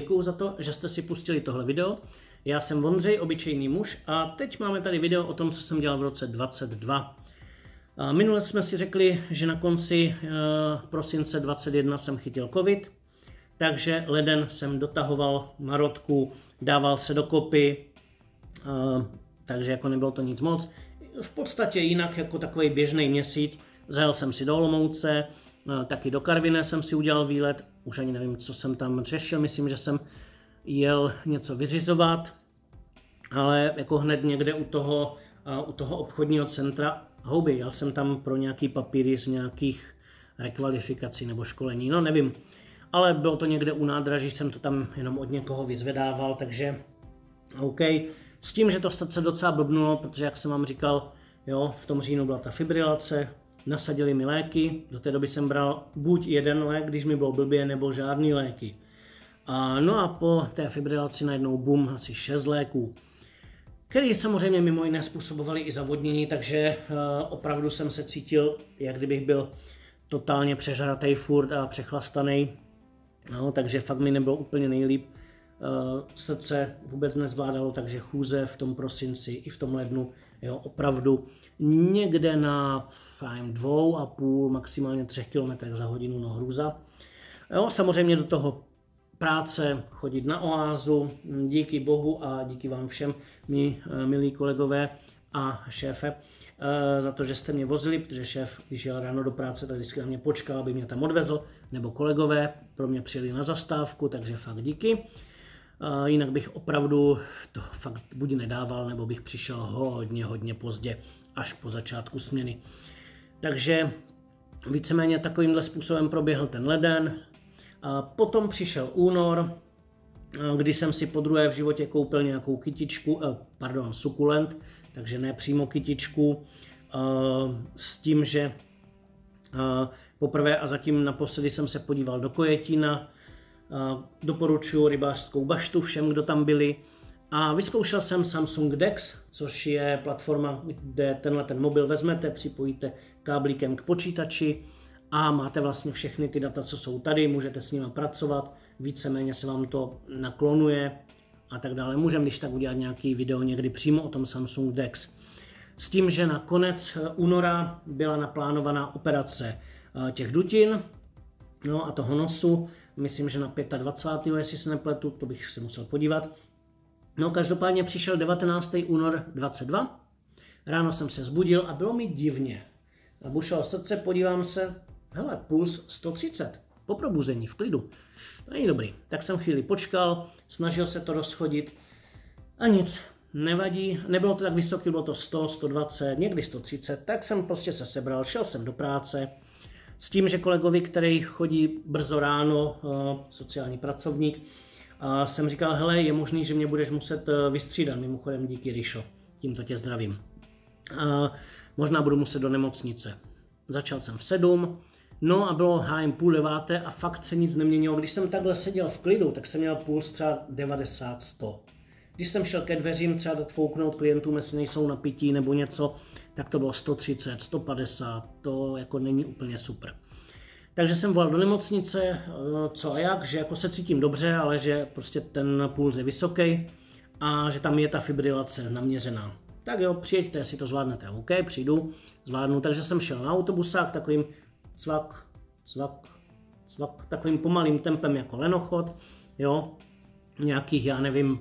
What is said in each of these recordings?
děkuju za to, že jste si pustili tohle video. Já jsem Ondřej, obyčejný muž, a teď máme tady video o tom, co jsem dělal v roce 2022. Minule jsme si řekli, že na konci prosince 2021 jsem chytil covid, takže leden jsem dotahoval marotku, dával se dokopy, takže jako nebylo to nic moc. V podstatě jinak jako takový běžný měsíc. Zajel jsem si do Olomouce, taky do Karviné jsem si udělal výlet, už ani nevím, co jsem tam řešil, myslím, že jsem jel něco vyřizovat, ale jako hned někde u toho obchodního centra houby, jel jsem tam pro nějaký papíry z nějakých rekvalifikací nebo školení, no nevím, ale bylo to někde u nádraží, jsem to tam jenom od někoho vyzvedával, takže OK. S tím, že to srdce docela blbnulo, protože jak jsem vám říkal, jo, v tom říjnu byla ta fibrilace, nasadili mi léky, do té doby jsem bral buď jeden lék, když mi bylo blbě, nebo žádný léky. No a po té fibrilaci najednou bum, asi 6 léků, které samozřejmě mimo jiné způsobovaly i zavodnění, takže opravdu jsem se cítil, jak kdybych byl totálně přežratý furt a přechlastaný, no, takže fakt mi nebylo úplně nejlíp. Srdce vůbec nezvládalo, takže chůze v tom prosinci i v tom lednu, jo, opravdu někde na 2,5, maximálně 3 km za hodinu, no hrůza. Jo, samozřejmě do toho práce, chodit na oázu, díky Bohu a díky vám všem, milí kolegové a šéfe, za to, že jste mě vozili, protože šéf, když jel ráno do práce, tak vždycky na mě počkal, aby mě tam odvezl, nebo kolegové pro mě přijeli na zastávku, takže fakt díky. Jinak bych opravdu to fakt buď nedával, nebo bych přišel hodně pozdě, až po začátku směny. Takže víceméně takovýmhle způsobem proběhl ten leden. Potom přišel únor, kdy jsem si podruhé v životě koupil nějakou kytičku, sukulent, takže ne přímo kytičku, s tím, že poprvé a zatím naposledy jsem se podíval do Kojetína. Doporučuji rybářskou baštu všem, kdo tam byli. A vyzkoušel jsem Samsung DeX, což je platforma, kde ten mobil vezmete, připojíte káblíkem k počítači a máte vlastně všechny ty data, co jsou tady, můžete s nimi pracovat, víceméně se vám to naklonuje a tak dále. Můžeme když tak udělat nějaký video někdy přímo o tom Samsung DeX. S tím, že na konec února byla naplánovaná operace těch dutin, no a toho nosu, myslím, že na 25. jestli se nepletu, to bych se musel podívat. No každopádně přišel 19. únor 22, ráno jsem se zbudil a bylo mi divně. Bušilo srdce, podívám se, hele, puls 130, po probuzení, v klidu. To není dobrý. Tak jsem chvíli počkal, snažil se to rozchodit a nic, nevadí, nebylo to tak vysoké, bylo to 100, 120, někdy 130, tak jsem prostě se sebral, šel jsem do práce. S tím, že kolegovi, který chodí brzo ráno, sociální pracovník, jsem říkal, hele, je možný, že mě budeš muset vystřídat, mimochodem díky Rišo, tímto tě zdravím. Možná budu muset do nemocnice. Začal jsem v 7, no a bylo hájem 8:30 a fakt se nic neměnilo. Když jsem takhle seděl v klidu, tak jsem měl puls třeba 90-100. Když jsem šel ke dveřím třeba dát fouknout klientům, jestli nejsou na pití nebo něco, tak to bylo 130, 150, to jako není úplně super. Takže jsem volal do nemocnice, co a jak, že jako se cítím dobře, ale že prostě ten puls je vysoký a že tam je ta fibrilace naměřená. Tak jo, přijeďte, jestli to zvládnete. OK, přijdu, zvládnu, takže jsem šel na autobusách takovým cvak, takovým pomalým tempem jako lenochod, jo, nějakých, já nevím,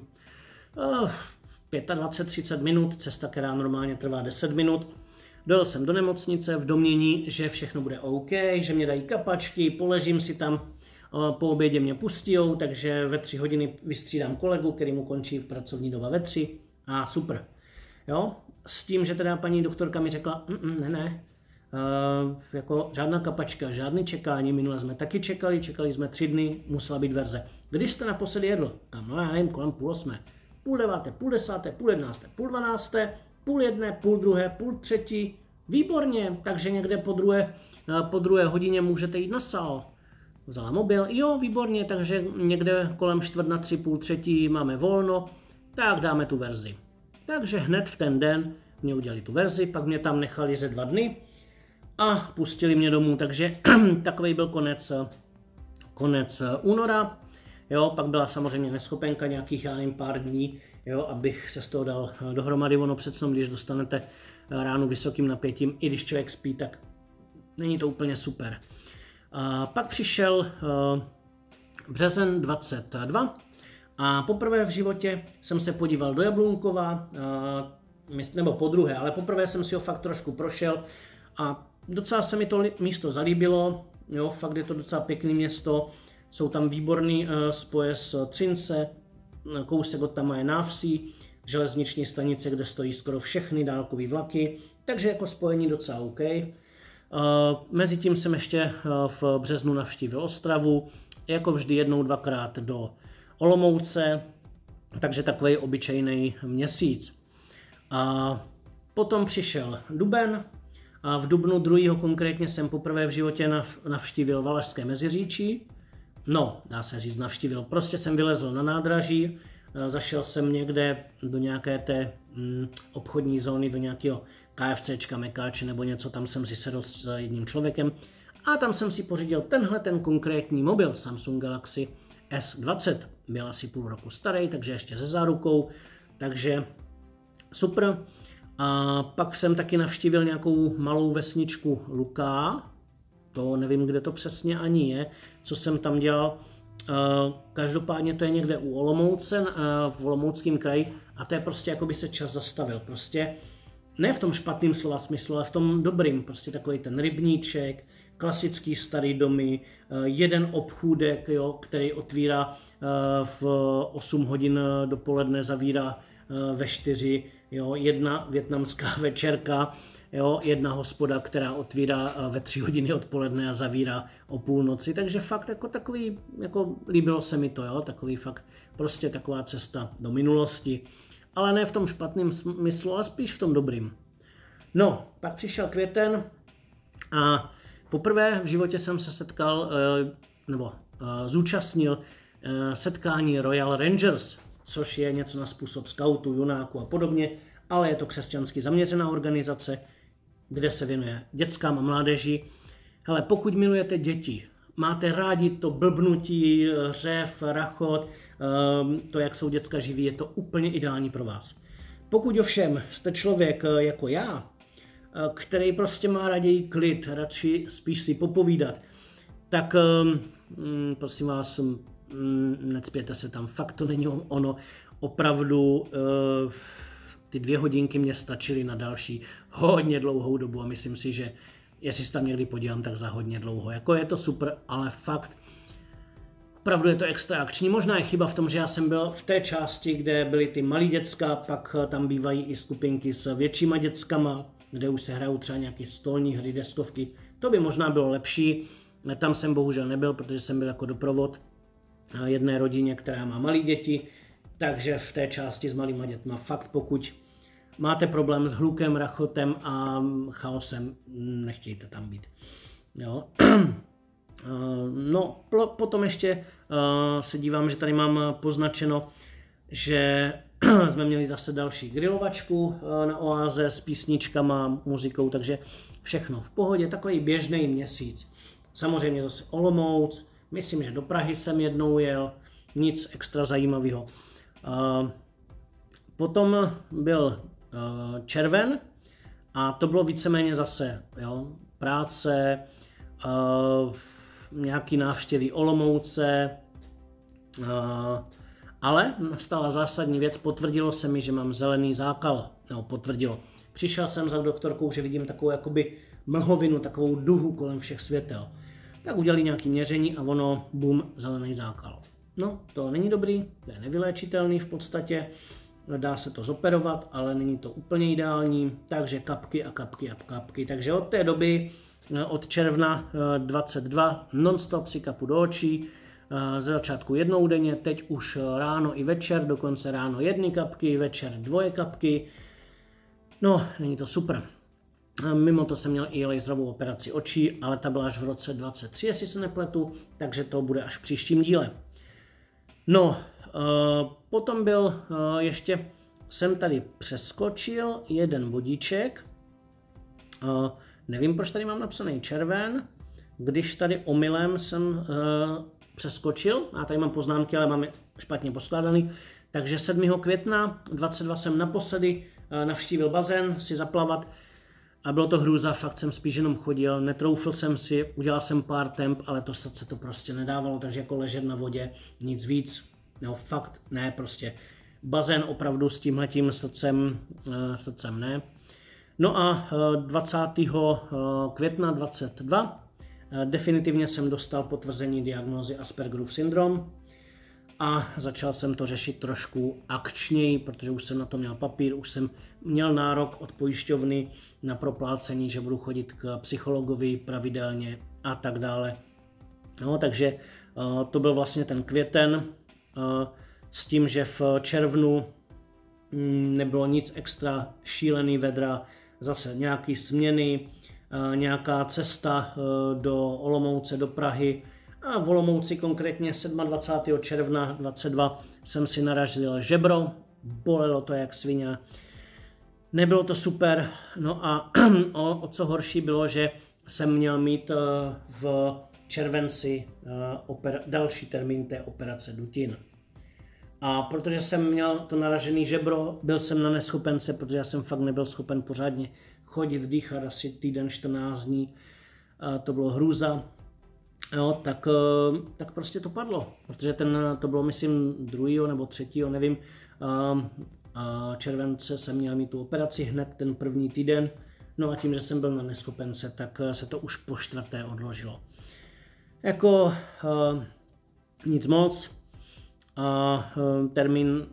25-30 minut, cesta, která normálně trvá 10 minut. Dojel jsem do nemocnice v domnění, že všechno bude OK, že mě dají kapačky, poležím si tam, po obědě mě pustijou, takže ve 3 hodiny vystřídám kolegu, který mu končí v pracovní doba ve 3 a super. Jo? S tím, že teda paní doktorka mi řekla, ne, jako žádná kapačka, žádný čekání, minule jsme taky čekali jsme 3 dny, musela být verze. Když jste naposledy jedl? Tam, no já nevím, kolem 7:30, 9:30, 10:30, 11:30, 12:30, 1:30, 2:30, 2:30, výborně, takže někde po druhé hodině můžete jít na sál. Vzala mobil, jo, výborně, takže někde kolem 2:45, 2:30 máme volno, tak dáme tu verzi. Takže hned v ten den mě udělali tu verzi, pak mě tam nechali ze 2 dny a pustili mě domů, takže takový byl konec února. Jo, pak byla samozřejmě neschopenka nějakých, já nevím, pár dní, jo, abych se z toho dal dohromady. Ono přece, když dostanete ránu vysokým napětím, i když člověk spí, tak není to úplně super. Pak přišel březen 22 a poprvé v životě jsem se podíval do Jablunkova, nebo podruhé, ale poprvé jsem si ho fakt trošku prošel a docela se mi to místo zalíbilo, jo, fakt je to docela pěkné město, jsou tam výborný spoje z Třince, kousek od tam je Návsí, železniční stanice, kde stojí skoro všechny dálkové vlaky, takže jako spojení docela OK. Mezitím jsem ještě v březnu navštívil Ostravu, jako vždy jednou, dvakrát do Olomouce, takže takový obyčejný měsíc. A potom přišel duben a v dubnu 2. konkrétně jsem poprvé v životě navštívil Valašské Meziříčí. No, dá se říct navštívil, prostě jsem vylezl na nádraží, zašel jsem někde do nějaké té obchodní zóny, do nějakého KFCčka, Mekáče nebo něco, tam jsem si sedl s jedním člověkem a tam jsem si pořídil ten konkrétní mobil Samsung Galaxy S20. Byl asi půl roku starý, takže ještě se zárukou, takže super. A pak jsem taky navštívil nějakou malou vesničku Luká, to nevím, kde to přesně ani je, co jsem tam dělal. Každopádně to je někde u Olomouce, v Olomouckém kraji a to je prostě, jako by se čas zastavil. Prostě ne v tom špatném slova smyslu, ale v tom dobrým. Prostě takový ten rybníček, klasický starý domy, jeden obchůdek, jo, který otvírá v 8 hodin dopoledne, zavírá ve 4, jo, jedna vietnamská večerka, jo, jedna hospoda, která otvírá ve 3 hodiny odpoledne a zavírá o půlnoci, takže fakt jako takový, jako líbilo se mi to, jo, takový fakt prostě taková cesta do minulosti, ale ne v tom špatném smyslu, ale spíš v tom dobrým. No, pak přišel květen a poprvé v životě jsem se setkal, zúčastnil setkání Royal Rangers, což je něco na způsob skautu, junáku a podobně, ale je to křesťansky zaměřená organizace, kde se věnuje dětskám a mládeži. Hele, pokud milujete děti, máte rádi to blbnutí, řev, rachot, to, jak jsou děcka živí, je to úplně ideální pro vás. Pokud ovšem jste člověk jako já, který prostě má raději klid, radši spíš si popovídat, tak prosím vás, necpěte se tam, fakt to není ono, opravdu ty 2 hodinky mě stačily na další hodně dlouhou dobu a myslím si, že jestli se tam někdy podívám, tak za hodně dlouho. Jako je to super, ale fakt opravdu je to extra akční. Možná je chyba v tom, že já jsem byl v té části, kde byly ty malí děcka, pak tam bývají i skupinky s většíma dětskama, kde už se hrajou třeba nějaké stolní hry, deskovky. To by možná bylo lepší. Tam jsem bohužel nebyl, protože jsem byl jako doprovod jedné rodině, která má malé děti, takže v té části s malýma dětma fakt, pokud máte problém s hlukem, rachotem a chaosem, nechtějte tam být. Jo. No, potom ještě se dívám, že tady mám poznačeno, že jsme měli zase další grilovačku na oáze s písničkama, muzikou, takže všechno v pohodě, takový běžný měsíc. Samozřejmě zase Olomouc, myslím, že do Prahy jsem jednou jel, nic extra zajímavého. Potom byl červen a to bylo víceméně zase, jo, práce, nějaký návštěvy Olomouce, ale nastala zásadní věc, potvrdilo se mi, že mám zelený zákal, no potvrdilo. Přišel jsem za doktorkou, že vidím takovou jakoby mlhovinu, takovou duhu kolem všech světel. Tak udělali nějaké měření a ono, bum, zelený zákal. No, to není dobrý, to je nevyléčitelný v podstatě, dá se to zoperovat, ale není to úplně ideální, takže kapky a kapky a kapky. Takže od té doby, od června 22, non-stop si kapu do očí, ze začátku jednou denně, teď už ráno i večer, dokonce ráno 1 kapky, večer 2 kapky. No, není to super. Mimo to jsem měl i laserovou operaci očí, ale ta byla až v roce 23, jestli se nepletu, takže to bude až v příštím díle. No, potom byl ještě, jsem tady přeskočil jeden bodíček, nevím, proč tady mám napsaný červen, když tady omylem jsem přeskočil. Já tady mám poznámky, ale mám je špatně poskládaný. Takže 7. května 22 jsem naposledy navštívil bazén si zaplavat a bylo to hrůza, fakt jsem spíš jenom chodil, netroufl jsem si, udělal jsem pár temp, ale to srdce to prostě nedávalo, takže jako ležet na vodě, nic víc, no fakt ne, prostě bazén opravdu s tímhletím srdcem ne. No a 20. května 22 definitivně jsem dostal potvrzení diagnózy Aspergerův syndrom a začal jsem to řešit trošku akčněji, protože už jsem na to měl papír, už jsem měl nárok od pojišťovny na proplácení, že budu chodit k psychologovi pravidelně a tak dále. No, takže to byl vlastně ten květen s tím, že v červnu nebylo nic extra, šílený vedra, zase nějaký směny, nějaká cesta do Olomouce, do Prahy a v Olomouci konkrétně 27. června 22 jsem si narazil žebro, bolelo to jak svině, nebylo to super, no a o co horší bylo, že jsem měl mít v červenci další termín té operace dutin. A protože jsem měl to naražený žebro, byl jsem na neschopence, protože já jsem fakt nebyl schopen pořádně chodit, dýchat asi týden, 14 dní. To bylo hrůza. Jo, tak prostě to padlo, protože to bylo myslím 2. nebo 3. nevím, července jsem měl mít tu operaci hned ten první týden. No a tím, že jsem byl na neschopence, tak se to už po 4. odložilo. Jako nic moc. A termín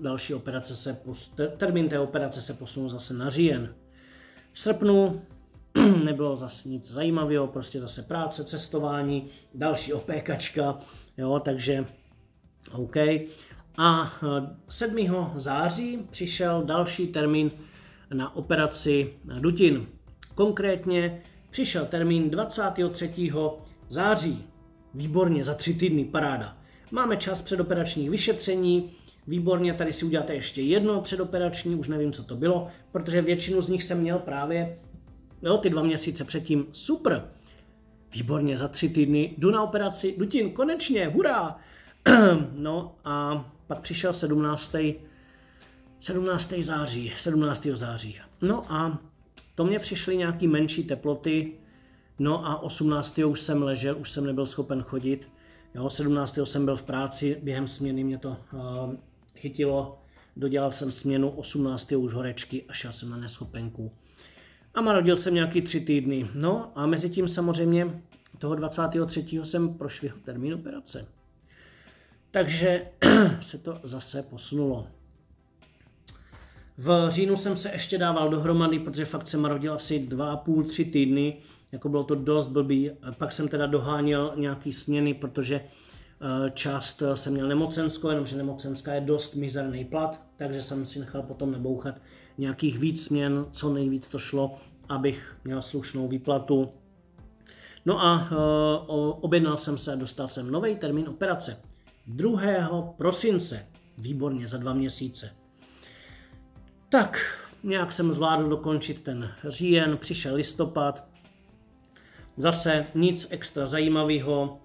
té operace se posunul zase na říjen. V srpnu nebylo zase nic zajímavého, prostě zase práce, cestování, další opékačka, jo, takže OK. A 7. září přišel další termín na operaci dutin. Konkrétně přišel termín 23. září. Výborně, za 3 týdny, paráda. Máme čas předoperačních vyšetření, výborně, tady si uděláte ještě jedno předoperační, už nevím, co to bylo, protože většinu z nich jsem měl právě ty 2 měsíce předtím, super, výborně, za 3 týdny jdu na operaci dutin, konečně, hurá! No a pak přišel 17. září. No a to mě přišly nějaký menší teploty, no a 18. už jsem ležel, už jsem nebyl schopen chodit. Jo, 17. jsem byl v práci, během směny mě to chytilo, dodělal jsem směnu, 18. už horečky a šel jsem na neschopenku. A narodil jsem nějaký 3 týdny. No a mezi tím samozřejmě toho 23. jsem prošvihl termín operace. Takže se to zase posunulo. V říjnu jsem se ještě dával dohromady, protože fakt jsem narodil asi 2,5–3 týdny. Jako bylo to dost blbý, pak jsem teda doháněl nějaký směny, protože část jsem měl nemocenskou, jenomže nemocenská je dost mizerný plat, takže jsem si nechal potom nabouchat nějakých víc směn, co nejvíc to šlo, abych měl slušnou výplatu. No a objednal jsem se a dostal jsem nový termín operace. 2. prosince, výborně, za 2 měsíce. Tak, nějak jsem zvládl dokončit ten říjen, přišel listopad, zase nic extra zajímavého,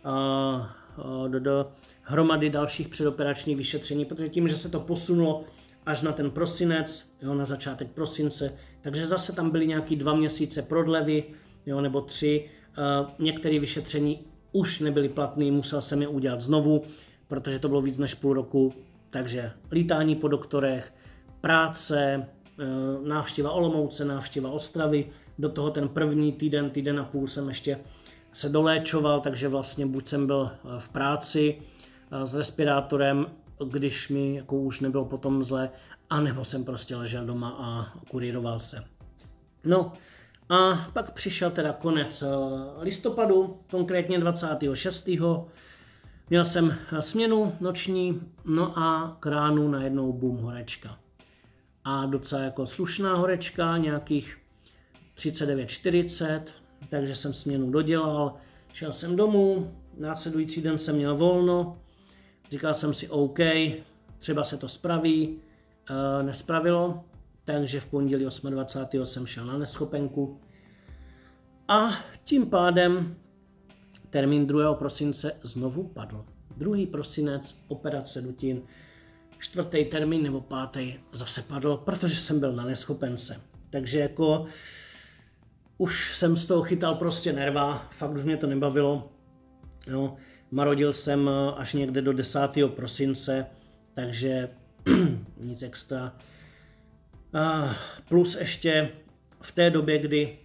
hromady dalších předoperačních vyšetření, protože tím, že se to posunulo až na ten prosinec, jo, na začátek prosince, takže zase tam byly nějaký 2 měsíce prodlevy, jo, nebo 3. Některé vyšetření už nebyly platné, musel jsem je udělat znovu, protože to bylo víc než půl roku, takže lítání po doktorech, práce, návštěva Olomouce, návštěva Ostravy, do toho ten první týden a půl jsem ještě se doléčoval, takže vlastně buď jsem byl v práci s respirátorem, když mi jako už nebylo potom zle, anebo jsem prostě ležel doma a kurýroval se. No a pak přišel teda konec listopadu, konkrétně 26. Měl jsem směnu noční, no a k ránu najednou bum, horečka. A docela jako slušná horečka, nějakých 39–40, takže jsem směnu dodělal, šel jsem domů, následující den jsem měl volno, říkal jsem si OK, třeba se to spraví, nespravilo, takže v pondělí 28. jsem šel na neschopenku a tím pádem termín 2. prosince znovu padl. 2. prosinec, operace dutin, 4. termín nebo 5. zase padl, protože jsem byl na neschopence. Takže jako už jsem z toho chytal prostě nerva, fakt už mě to nebavilo. Jo, marodil jsem až někde do 10. prosince, takže nic extra. Plus ještě v té době, kdy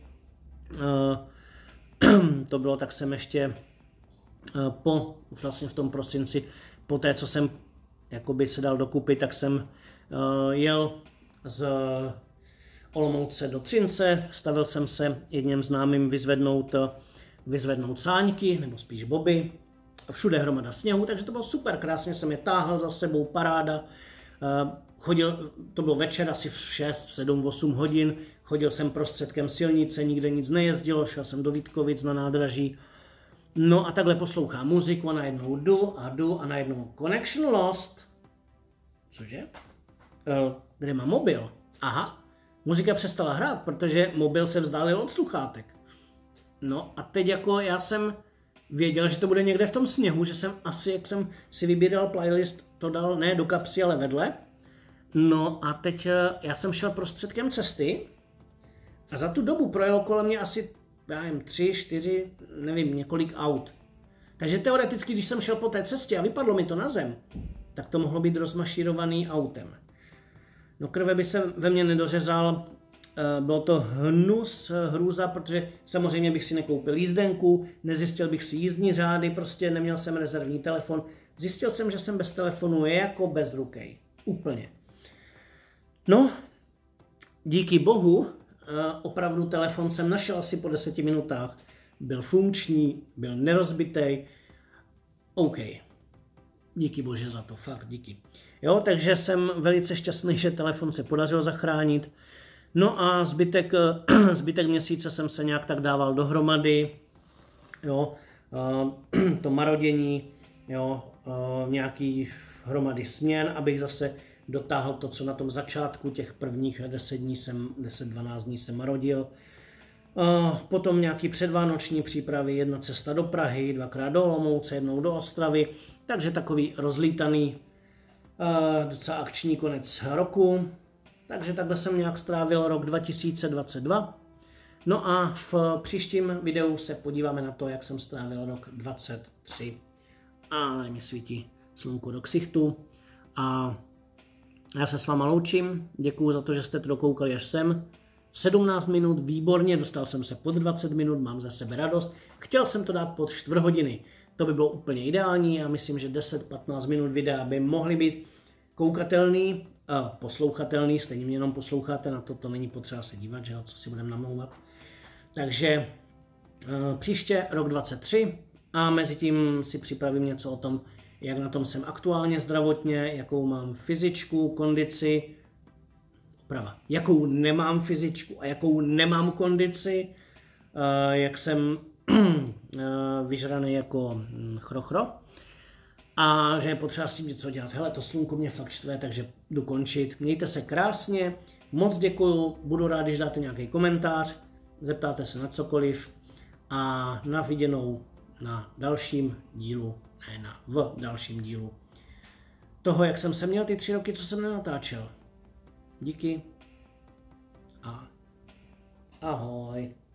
to bylo, tak jsem ještě vlastně v tom prosinci, po té, co jsem jakoby se dal dokupy, tak jsem jel z Olomouce do Třince, stavil jsem se jedním známým vyzvednout sáňky, nebo spíš boby, všude hromada sněhu, takže to bylo super, krásně jsem je táhl za sebou, paráda. To bylo večer, asi v 6, 7, 8 hodin, chodil jsem prostředkem silnice, nikde nic nejezdilo, šel jsem do Vítkovic na nádraží. No a takhle poslouchám muziku a najednou jdu a najednou connection lost. Cože? Kde mám mobil? Aha, muzika přestala hrát, protože mobil se vzdálil od sluchátek. No a teď jako já jsem věděl, že to bude někde v tom sněhu, že jsem asi, jak jsem si vybíral playlist, to dal ne do kapsy, ale vedle. No a teď já jsem šel prostředkem cesty a za tu dobu projelo kolem mě asi, já nevím, 3, 4, nevím, několik aut. Takže teoreticky, když jsem šel po té cestě a vypadlo mi to na zem, tak to mohlo být rozmašírovaný autem. No krve by se ve mně nedořezal, bylo to hrůza, protože samozřejmě bych si nekoupil jízdenku, nezjistil bych si jízdní řády, prostě neměl jsem rezervní telefon. Zjistil jsem, že jsem bez telefonu je jako bezrukej. Úplně. No, díky bohu, opravdu telefon jsem našel asi po 10 minutách. Byl funkční, byl nerozbitej. OK. Díky bože za to, fakt díky. Jo, takže jsem velice šťastný, že telefon se podařilo zachránit. No a zbytek měsíce jsem se nějak tak dával dohromady. Jo, to marodění, jo, nějaký hromady směn, abych zase dotáhl to, co na tom začátku, těch prvních 10-12 dní jsem marodil. Potom nějaký předvánoční přípravy, jedna cesta do Prahy, 2krát do Olomouce, jednou do Ostravy, takže takový rozlítaný, docela akční konec roku. Takže takhle jsem nějak strávil rok 2022. No a v příštím videu se podíváme na to, jak jsem strávil rok 2023. A tady mi svítí slunko do ksichtu. A já se s váma loučím, děkuju za to, že jste to dokoukali až sem. 17 minut, výborně, dostal jsem se pod 20 minut, mám za sebe radost. Chtěl jsem to dát pod 4 hodiny, to by bylo úplně ideální. Já myslím, že 10-15 minut videa by mohly být koukatelný, poslouchatelný, stejně mě jenom posloucháte, na to není potřeba se dívat, že jo, co si budeme namlouvat. Takže příště rok 23 a mezi tím si připravím něco o tom, jak na tom jsem aktuálně zdravotně, jakou mám fyzičku, kondici, jakou nemám fyzičku a jakou nemám kondici, jak jsem vyžraný jako chrochro a že je potřeba s tím něco dělat. Hele, to slunko mě fakt štve, takže jdu končit. Mějte se krásně, moc děkuju, budu rád, když dáte nějaký komentář, zeptáte se na cokoliv a na viděnou na dalším dílu, v dalším dílu toho, jak jsem se měl ty 3 roky, co jsem nenatáčel. Díky a ahoj.